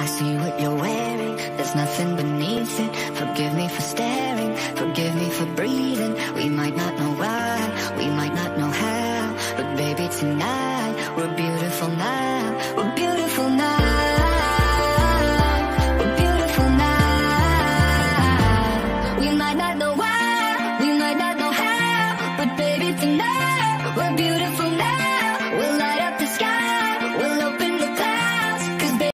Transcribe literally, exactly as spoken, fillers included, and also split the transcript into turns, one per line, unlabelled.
see what you're wearing, there's nothing beneath it. Forgive me for staring, forgive me for breathing. We might not know why, we might not know how, but baby tonight, we're beautiful now. We're beautiful now. We're beautiful now. We might not know why, we might not know how, but baby tonight, we're beautiful.